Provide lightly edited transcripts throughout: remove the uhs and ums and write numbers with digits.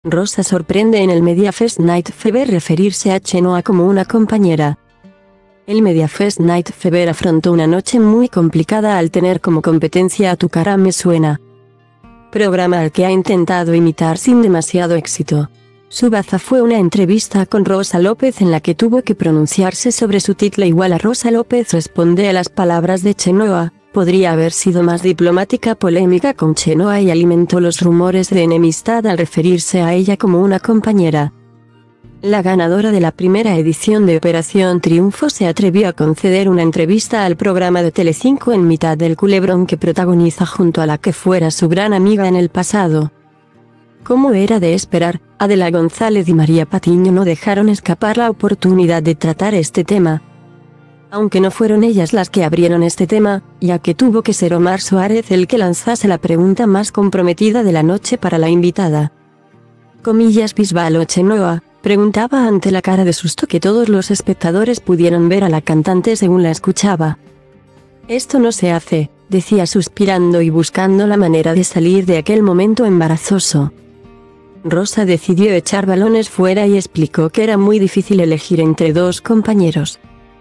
Rosa sorprende en el Mediafest Night Fever referirse a Chenoa como una compañera. El Mediafest Night Fever afrontó una noche muy complicada al tener como competencia a Tu cara me suena, programa al que ha intentado imitar sin demasiado éxito. Su baza fue una entrevista con Rosa López en la que tuvo que pronunciarse sobre su título igual a Rosa López responde a las palabras de Chenoa. Podría haber sido más diplomática polémica con Chenoa y alimentó los rumores de enemistad al referirse a ella como una compañera. La ganadora de la primera edición de Operación Triunfo se atrevió a conceder una entrevista al programa de Telecinco en mitad del culebrón que protagoniza junto a la que fuera su gran amiga en el pasado. Como era de esperar, Adela González y María Patiño no dejaron escapar la oportunidad de tratar este tema. Aunque no fueron ellas las que abrieron este tema, ya que tuvo que ser Omar Suárez el que lanzase la pregunta más comprometida de la noche para la invitada. Comillas Bisbal o Chenoa, preguntaba ante la cara de susto que todos los espectadores pudieron ver a la cantante según la escuchaba. Esto no se hace, decía suspirando y buscando la manera de salir de aquel momento embarazoso. Rosa decidió echar balones fuera y explicó que era muy difícil elegir entre dos compañeros.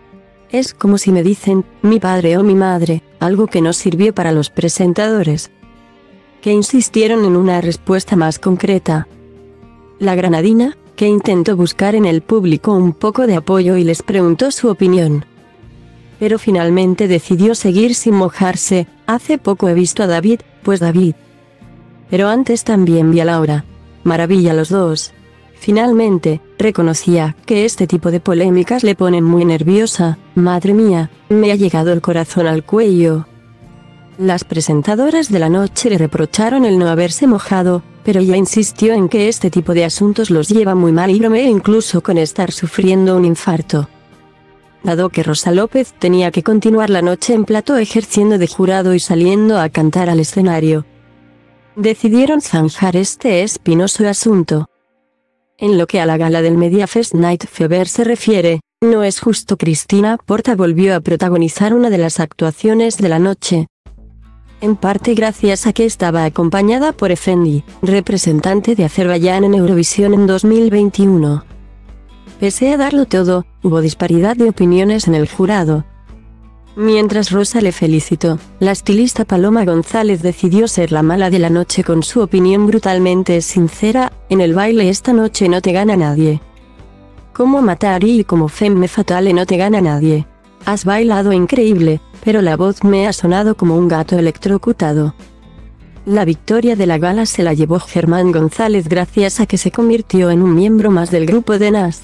Es como si me dicen, mi padre o mi madre, algo que no sirvió para los presentadores, que insistieron en una respuesta más concreta. La granadina, que intentó buscar en el público un poco de apoyo y les preguntó su opinión, pero finalmente decidió seguir sin mojarse. Hace poco he visto a David, pues David. Pero antes también vi a Laura. Maravilla los dos. Finalmente, reconocía que este tipo de polémicas le ponen muy nerviosa. Madre mía, me ha llegado el corazón al cuello. Las presentadoras de la noche le reprocharon el no haberse mojado, pero ella insistió en que este tipo de asuntos los lleva muy mal y bromeó incluso con estar sufriendo un infarto. Dado que Rosa López tenía que continuar la noche en plató ejerciendo de jurado y saliendo a cantar al escenario, decidieron zanjar este espinoso asunto. En lo que a la gala del Mediafest Night Fever se refiere, no es justo. Cristina Porta volvió a protagonizar una de las actuaciones de la noche, en parte gracias a que estaba acompañada por Efendi, representante de Azerbaiyán en Eurovisión en 2021. Pese a darlo todo, hubo disparidad de opiniones en el jurado. Mientras Rosa le felicitó, la estilista Paloma González decidió ser la mala de la noche con su opinión brutalmente sincera: en el baile esta noche no te gana nadie. Como Matari y como Femme Fatale no te gana nadie. Has bailado increíble, pero la voz me ha sonado como un gato electrocutado. La victoria de la gala se la llevó Germán González gracias a que se convirtió en un miembro más del grupo de Nas,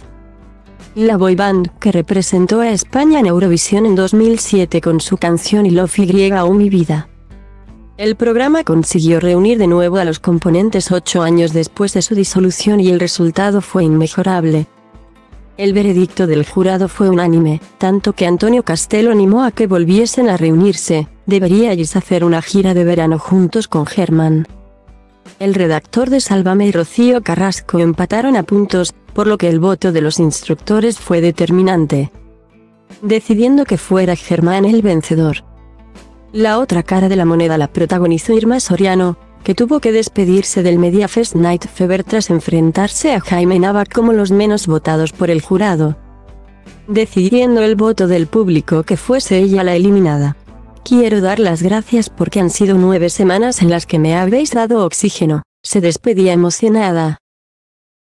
la boy band que representó a España en Eurovisión en 2007 con su canción I Love Y o Mi Vida. El programa consiguió reunir de nuevo a los componentes 8 años después de su disolución y el resultado fue inmejorable. El veredicto del jurado fue unánime, tanto que Antonio Castelo animó a que volviesen a reunirse. Deberíais hacer una gira de verano juntos con Germán. El redactor de Sálvame y Rocío Carrasco empataron a puntos, por lo que el voto de los instructores fue determinante, decidiendo que fuera Germán el vencedor. La otra cara de la moneda la protagonizó Irma Soriano, que tuvo que despedirse del Mediafest Night Fever tras enfrentarse a Jaime Nava como los menos votados por el jurado, decidiendo el voto del público que fuese ella la eliminada. Quiero dar las gracias porque han sido 9 semanas en las que me habéis dado oxígeno, se despedía emocionada.